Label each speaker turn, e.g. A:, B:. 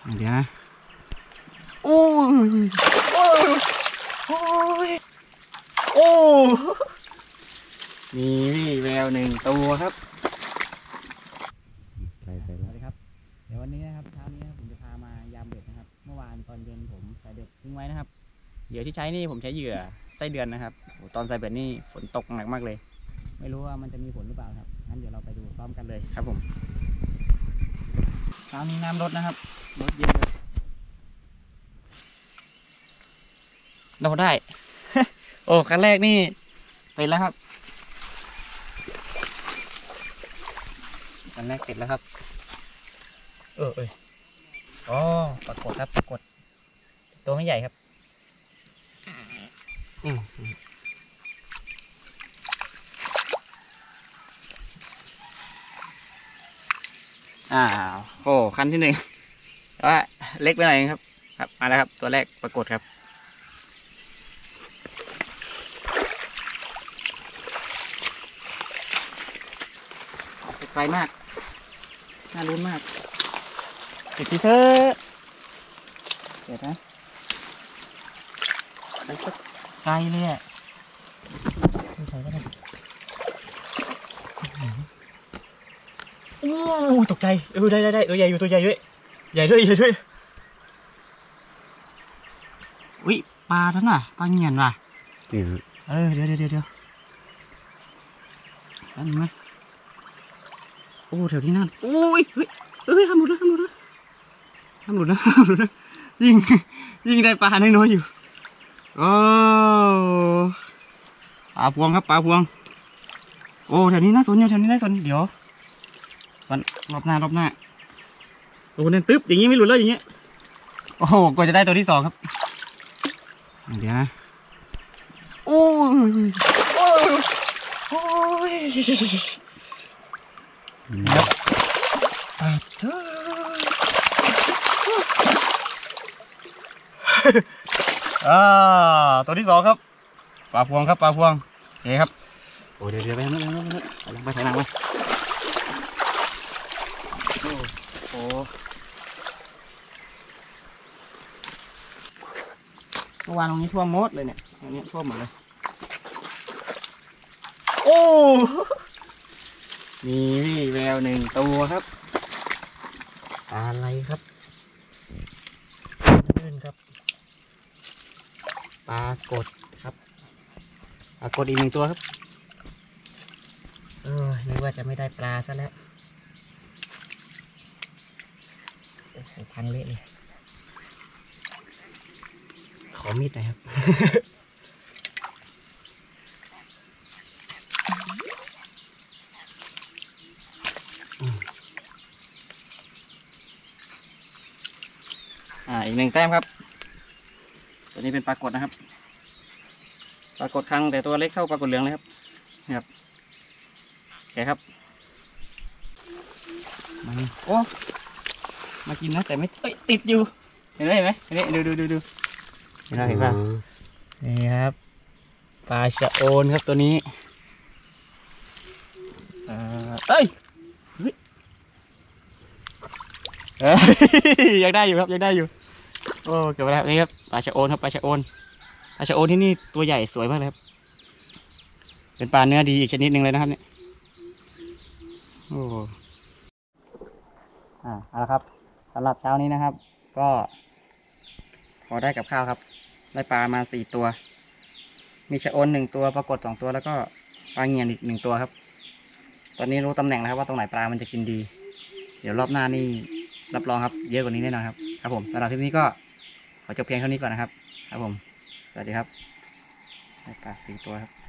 A: เดี๋ยวนะโอ้ยโอ้ยโอ้ยโอ้มีวี่แววหนึ่งตัวครับสวัสดีครับเดี๋ยววันนี้นะครับเช้านี้ผมจะพามายามเบ็ดนะครับเมื่อวานตอนเย็นผมใส่เบ็ดทิ้งไว้นะครับเหยื่อที่ใช้นี่ผมใช้เหยื่อไส้เดือนนะครับตอนใส่เบ็ดนี่ฝนตกหนักมากเลยไม่รู้ว่ามันจะมีผลหรือเปล่าครับงั้นเดี๋ยวเราไปดูพร้อมกันเลยครับผมเช้านี้น้ำลดนะครับลดเย็นเลยเราได้ โอ้ครั้งแรกนี่เป็นแล้วครับครั้งแรกติดแล้วครับอ๋อปรากฏครับปรากฏตัวไม่ใหญ่ครับโอ้คันที่หนึ่งแต่ว่าเล็กไปหน่อยครับครับมาแล้วครับตัวแรกปรากฏครับไกลมากน่าลุ้นมากติดที่เธอเดี๋ยวนะไปสักไกลเลยอ่ะไม่ใช่ก็ได้โอ้ตกใจได้ใหญ่อยู่ตัวใหญ่ด้วยใหญ่ด้วยอุ้ยปลาท่านน่ะปลาเงียนว่ะเดี๋ยวนั่นไหมโอ้แถวที่นั่นโอ้ยเฮ้ยทำหลุดนะยิงได้ปลาน้อยๆอยู่โอ้ปลาพวงครับปลาพวงโอ้แถวนี้น่าสนเดี๋ยววันรอบหน้าโอ้เน้นตึ๊บอย่างงี้ไม่หลุดแล้วอย่างเงี้ยโอ้โหกว่าจะได้ตัวที่สองครับเดี๋ยวนะโอ้ยครับตัวที่สองครับปลาพวงโอเคครับโอ้เดี๋ยวไปทางนั้นไปถ่ายหนังไปโอ้เมื่อวานตรงนี้ท่วมหมดเลยเนี่ยตรงนี้ท่วมหมดเลยโอ้มีวี่แววหนึ่งตัวครับอะไรครับลื่นครับปรากฏครับปรากฏอีกหนึ่งตัวครับนึกว่าจะไม่ได้ปลาซะแล้วโอ้โหพังเละเลยขอมีดหน่อยครับ อีกหนึ่งแต้มครับตัวนี้เป็นปรากฏนะครับปรากฏครั้งแต่ตัวเล็กเท่าปรากฏเหลืองเลยครับนะครับโอเคครับมันโอ้มากินนะแต่ไม่ติดอยู่เห็นไหมนี่ดูเห็นป่ะนี่ครับปลาชะโอนครับตัวนี้ยังได้อยู่ครับโอ้เกิดอะไรนี่ครับปลาชะโอนครับปลาชะโอนที่นี่ตัวใหญ่สวยมากเลยครับเป็นปลาเนื้อดีอีกชนิดหนึ่งเลยนะครับเนี่ยโอ้เอาละครับสำหรับเช้านี้นะครับก็พอได้กับข้าวครับได้ปลามา4ตัวมีชะโอน1ตัวปรากฏ2ตัวแล้วก็ปลาเงียนอีก1ตัวครับตอนนี้รู้ตำแหน่งแล้วครับว่าตรงไหนปลามันจะกินดีเดี๋ยวรอบหน้านี่รับรองครับเยอะกว่านี้แน่นอนครับผมสำหรับคลิปนี้ก็ขอจบเพียงเท่านี้ก่อนนะครับครับผมสวัสดีครับได้ปลา4ตัวครับ